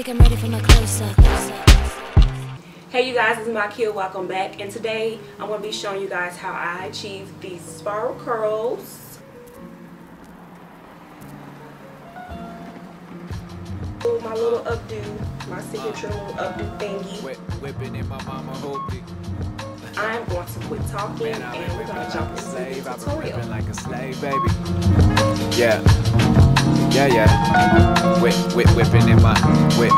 think I'm ready for my close-up. Hey you guys, it's Mikeya. Welcome back. And today I'm going to be showing you guys how I achieve these spiral curls. My little updo, my signature little updo thingy. Whipping in my mama Hoopty. I'm going to quit talking and we're going to jump into the tutorial. I've been like a slave, baby. Yeah. Whipping in my whip.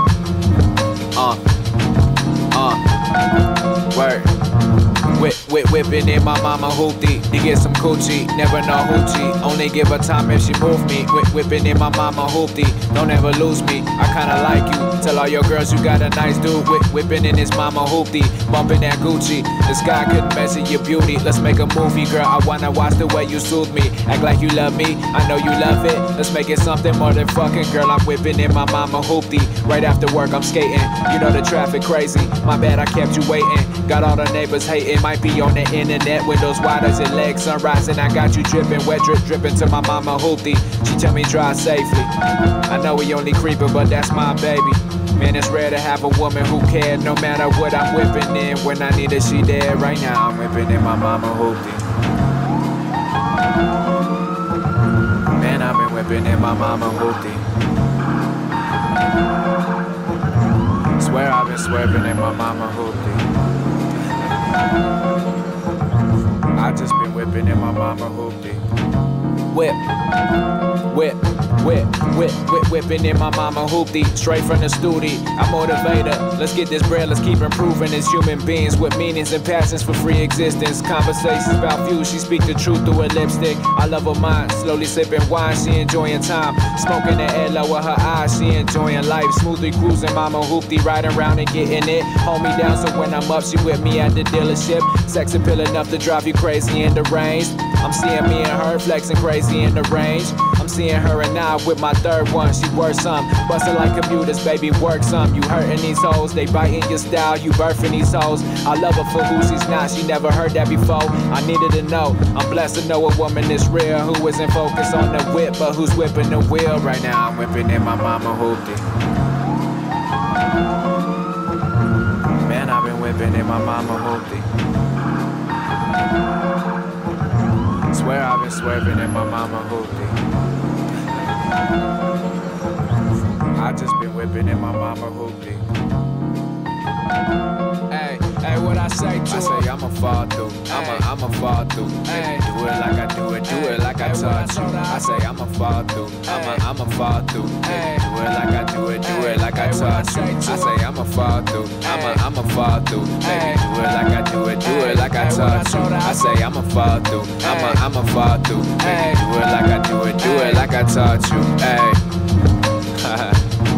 Word. Whipping in my mama Hoopty. You get some coochie, never know hoochie. Only give her time if she move me. Whipping in my mama Hoopty. Don't ever lose me. I kinda like you. Tell all your girls you got a nice dude. Whipping in his mama Hoopty. Bumping that Gucci. The sky couldn't measure your beauty. Let's make a movie, girl. I wanna watch the way you soothe me. Act like you love me. I know you love it. Let's make it something more than fucking, girl. I'm whipping in my mama Hoopty. Right after work, I'm skating. You know the traffic crazy. My bad, I kept you waiting. Got all the neighbors hating. Might be on the internet. Windows wide as your legs, sun rising. I got you dripping, wet dripping to my mama Hoopty. She tell me drive safely. I know we only creeping, but that's my baby. Man, it's rare to have a woman who cares. No matter what I'm whipping in. When I need her, she there. Right now, I'm whipping in my mama Hoopty. Man, I've been whipping in my mama Hoopty. Swear I've been swerving in my mama Hoopty. I just been whipping in my mama Hoopty. Whipping in my mama Hoopty. Straight from the studio, I motivate her. Let's get this bread, let's keep improving as human beings with meanings and passions for free existence. Conversations about views, she speak the truth through her lipstick. I love her mind, slowly sipping wine, she enjoying time. Smoking the air, lower her eyes, she enjoying life. Smoothly cruising, mama Hoopty, riding around and getting it. Hold me down so when I'm up, she with me at the dealership. Sex appeal enough to drive you crazy in the range. I'm seeing me and her flexing crazy in the range. I'm seeing her and I with my third one, she works some. Bustin' like computers, baby, work some. You hurting these hoes, they biting your style, you birthing these hoes. I love her for who she's not, she never heard that before. I needed to know, I'm blessed to know a woman is real, who isn't focused on the whip, but who's whipping the wheel. Right now I'm whipping in my mama Hoopty. Man, I've been whipping in my mama Hoopty. Swear I've been swerving in my mama Hoopty. I just been whipping in my mama Hoopty. Hey, what I say to her? I say I'ma fall through. I'ma fall through. Hey, do it like I do it like I taught you. I say I'ma fall through. I'ma fall through. Hey, do it like I do it like I taught you. I say I'ma fall through. I'ma fall through. Baby, do it like I do it like I taught you. I say I'ma fall through. I'ma fall through. Baby, do it like I do it like I taught you. Hey.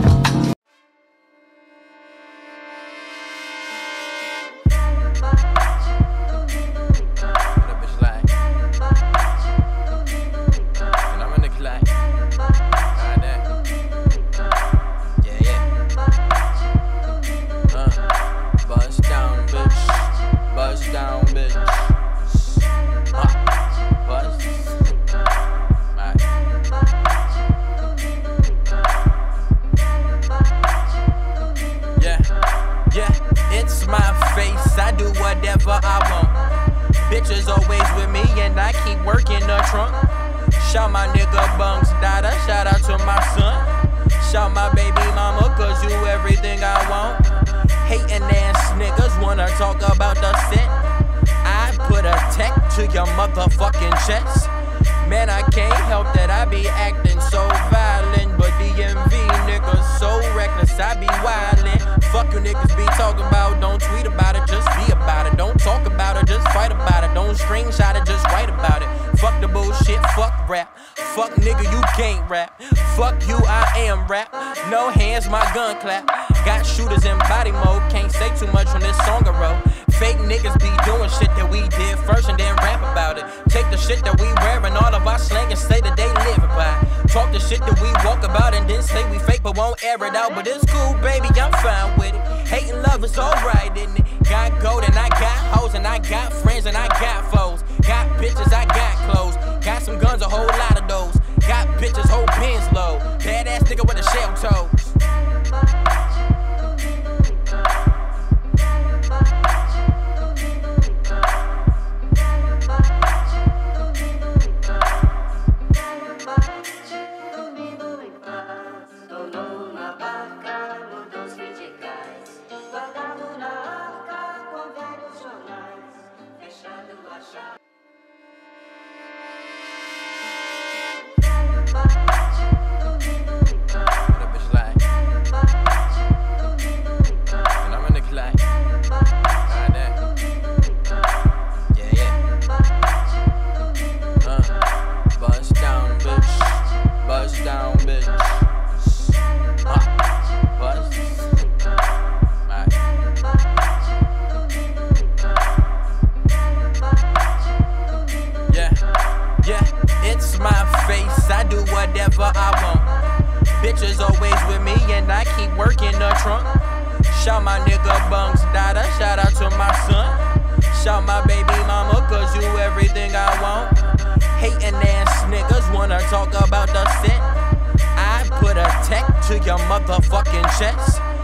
Bitches always with me and I keep working the trunk. Shout my nigga Bunks Dada, shout out to my son. Shout my baby mama, cause you everything I want. Hating ass niggas wanna talk about the set. I put a tech to your motherfucking chest. Man, I can't help that I be acting so violent, but DMV niggas so reckless, I be wildin'. Fuck you niggas be talking about, don't tweet about it, just be about it. Don't talk about it, just fight about it. Don't screenshot it, just write about it. Fuck the bullshit, fuck rap. Fuck nigga, you can't rap. Fuck you, I am rap. No hands, my gun clap. Got shooters in body mode, can't say too much on this song a row. Fake niggas be doing shit that we did first and then rap about it. Take the shit that we wearing, all of our slang and say that they live it by. Talk the shit that we walk about and then say we fake but won't air it out. But it's cool, baby, I'm fine with it. Hating love is alright, isn't it? Got gold and I got hoes and I got friends and I got foes. Got bitches, I got clothes. Got some guns, a whole lot of those. Got bitches, whole pins low. Badass nigga with a shell toes. do whatever I want. Bitches always with me and I keep working the trunk. Shout my nigga Bunks Dada, shout out to my son. Shout my baby mama, cause you everything I want. Hating ass niggas wanna talk about the set. I put a tech to your motherfucking chest.